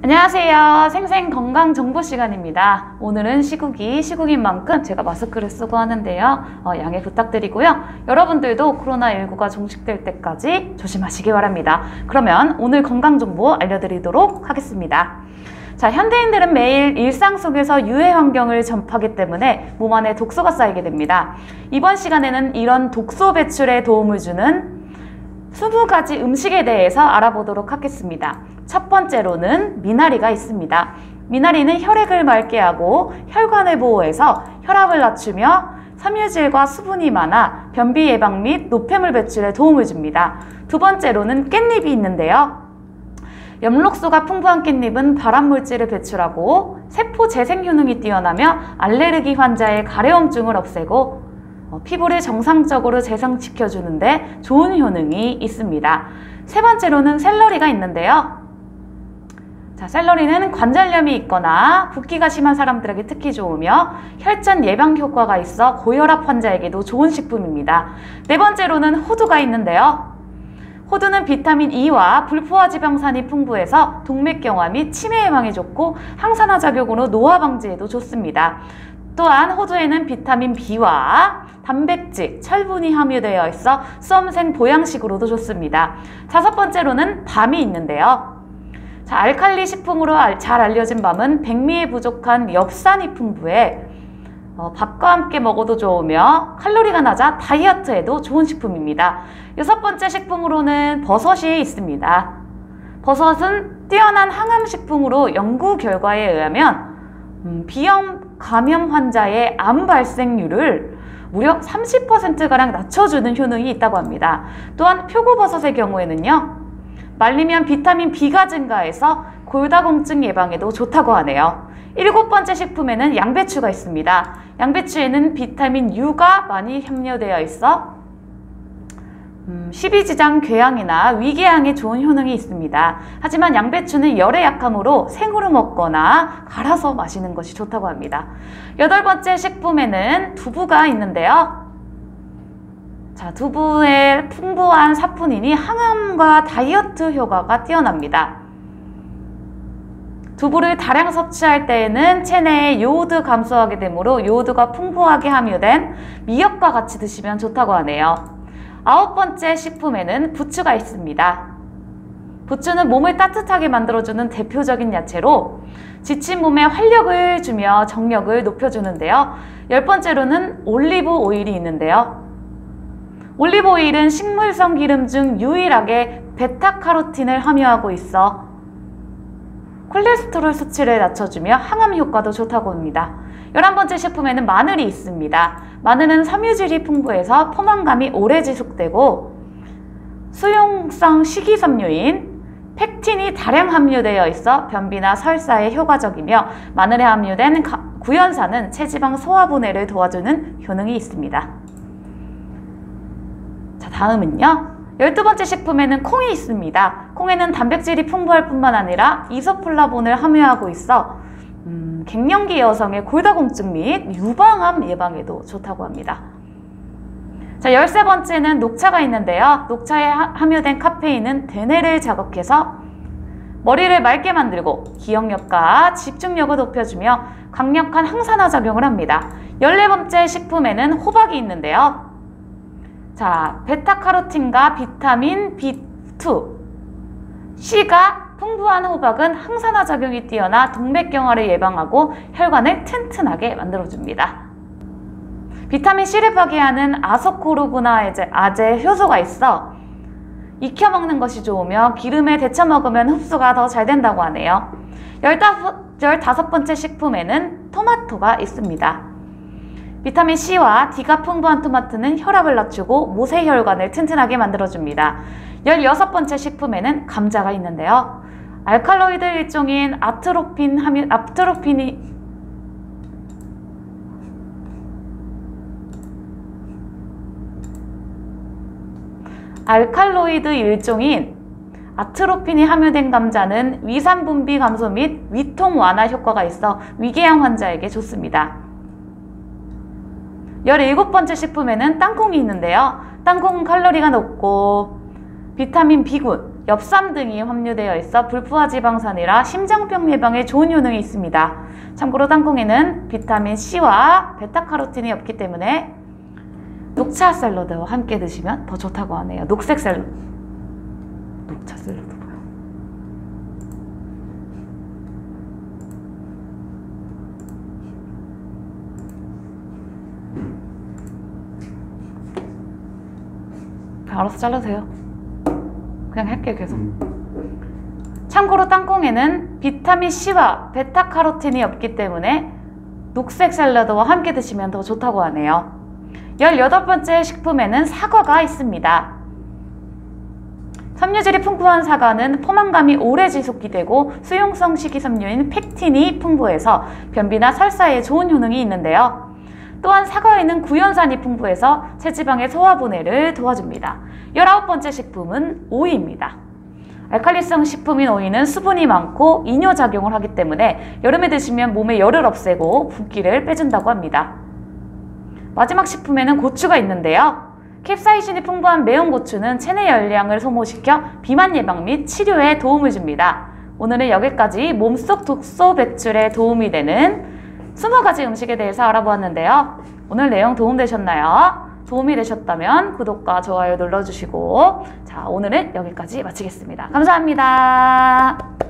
안녕하세요. 생생 건강 정보 시간입니다. 오늘은 시국인 만큼 제가 마스크를 쓰고 하는데요. 양해 부탁드리고요. 여러분들도 코로나19가 종식될 때까지 조심하시기 바랍니다. 그러면 오늘 건강 정보 알려드리도록 하겠습니다. 자, 현대인들은 매일 일상 속에서 유해 환경을 접하기 때문에 몸 안에 독소가 쌓이게 됩니다. 이번 시간에는 이런 독소 배출에 도움을 주는 20가지 음식에 대해서 알아보도록 하겠습니다. 첫 번째로는 미나리가 있습니다. 미나리는 혈액을 맑게 하고 혈관을 보호해서 혈압을 낮추며 섬유질과 수분이 많아 변비 예방 및 노폐물 배출에 도움을 줍니다. 두 번째로는 깻잎이 있는데요. 엽록소가 풍부한 깻잎은 발암물질을 배출하고 세포 재생 효능이 뛰어나며 알레르기 환자의 가려움증을 없애고 피부를 정상적으로 재생시켜주는데 좋은 효능이 있습니다. 세 번째로는 샐러리가 있는데요. 자, 샐러리는 관절염이 있거나 붓기가 심한 사람들에게 특히 좋으며 혈전 예방 효과가 있어 고혈압 환자에게도 좋은 식품입니다. 네 번째로는 호두가 있는데요. 호두는 비타민 E와 불포화 지방산이 풍부해서 동맥경화 및 치매 예방에 좋고 항산화 작용으로 노화 방지에도 좋습니다. 또한 호두에는 비타민 B와 단백질, 철분이 함유되어 있어 수험생 보양식으로도 좋습니다. 다섯 번째로는 밤이 있는데요. 자, 알칼리 식품으로 잘 알려진 밤은 백미에 부족한 엽산이 풍부해 밥과 함께 먹어도 좋으며 칼로리가 낮아 다이어트에도 좋은 식품입니다. 여섯 번째 식품으로는 버섯이 있습니다. 버섯은 뛰어난 항암 식품으로 연구 결과에 의하면 비염 감염 환자의 암 발생률을 무려 30%가량 낮춰주는 효능이 있다고 합니다. 또한 표고버섯의 경우에는요, 말리면 비타민 B가 증가해서 골다공증 예방에도 좋다고 하네요. 일곱 번째 식품에는 양배추가 있습니다. 양배추에는 비타민 U가 많이 함유되어 있어 십이지장 궤양이나 위궤양에 좋은 효능이 있습니다. 하지만 양배추는 열에 약하므로 생으로 먹거나 갈아서 마시는 것이 좋다고 합니다. 여덟 번째 식품에는 두부가 있는데요. 자, 두부의 풍부한 사포닌이 항암과 다이어트 효과가 뛰어납니다. 두부를 다량 섭취할 때에는 체내에 요오드 감소하게 되므로 요오드가 풍부하게 함유된 미역과 같이 드시면 좋다고 하네요. 아홉 번째 식품에는 부추가 있습니다. 부추는 몸을 따뜻하게 만들어주는 대표적인 야채로 지친 몸에 활력을 주며 정력을 높여주는데요. 열 번째로는 올리브 오일이 있는데요. 올리브 오일은 식물성 기름 중 유일하게 베타카로틴을 함유하고 있어 콜레스테롤 수치를 낮춰주며 항암 효과도 좋다고 합니다. 11번째 식품에는 마늘이 있습니다. 마늘은 섬유질이 풍부해서 포만감이 오래 지속되고 수용성 식이섬유인 팩틴이 다량 함유되어 있어 변비나 설사에 효과적이며 마늘에 함유된 구연산은 체지방 소화 분해를 도와주는 효능이 있습니다. 자, 다음은요. 12번째 식품에는 콩이 있습니다. 콩에는 단백질이 풍부할 뿐만 아니라 이소플라본을 함유하고 있어 갱년기 여성의 골다공증 및 유방암 예방에도 좋다고 합니다. 자, 13번째는 녹차가 있는데요. 녹차에 함유된 카페인은 대뇌를 자극해서 머리를 맑게 만들고 기억력과 집중력을 높여주며 강력한 항산화 작용을 합니다. 14번째 식품에는 호박이 있는데요. 자, 베타카로틴과 비타민 B2, C가 풍부한 호박은 항산화 작용이 뛰어나 동맥경화를 예방하고 혈관을 튼튼하게 만들어줍니다. 비타민 C를 파괴하는 아소코르구나아제 효소가 있어 익혀 먹는 것이 좋으며 기름에 데쳐 먹으면 흡수가 더 잘 된다고 하네요. 15번째 식품에는 토마토가 있습니다. 비타민 C와 D가 풍부한 토마토는 혈압을 낮추고 모세혈관을 튼튼하게 만들어줍니다. 16번째 식품에는 감자가 있는데요. 알칼로이드 일종인 아트로핀이 함유된 감자는 위산 분비 감소 및 위통 완화 효과가 있어 위궤양 환자에게 좋습니다. 17번째 식품에는 땅콩이 있는데요. 땅콩은 칼로리가 높고 비타민 B군, 엽산 등이 함유되어 있어 불포화 지방산이라 심장병 예방에 좋은 효능이 있습니다. 참고로 땅콩에는 비타민 C와 베타카로틴이 없기 때문에 녹차 샐러드와 함께 드시면 더 좋다고 하네요. 녹색 샐러드. 녹차 샐러드 뭐야? 알아서 잘라세요. 그냥 할게요, 계속. 참고로 땅콩에는 비타민 C와 베타카로틴이 없기 때문에 녹색 샐러드와 함께 드시면 더 좋다고 하네요. 18번째 식품에는 사과가 있습니다. 섬유질이 풍부한 사과는 포만감이 오래 지속이 되고 수용성 식이섬유인 펙틴이 풍부해서 변비나 설사에 좋은 효능이 있는데요. 또한 사과에는 구연산이 풍부해서 체지방의 소화 분해를 도와줍니다. 19번째 식품은 오이입니다. 알칼리성 식품인 오이는 수분이 많고 이뇨작용을 하기 때문에 여름에 드시면 몸에 열을 없애고 붓기를 빼준다고 합니다. 마지막 식품에는 고추가 있는데요. 캡사이신이 풍부한 매운 고추는 체내 열량을 소모시켜 비만 예방 및 치료에 도움을 줍니다. 오늘은 여기까지 몸속 독소 배출에 도움이 되는 20가지 음식에 대해서 알아보았는데요. 오늘 내용 도움되셨나요? 도움이 되셨다면 구독과 좋아요 눌러주시고, 자, 오늘은 여기까지 마치겠습니다. 감사합니다.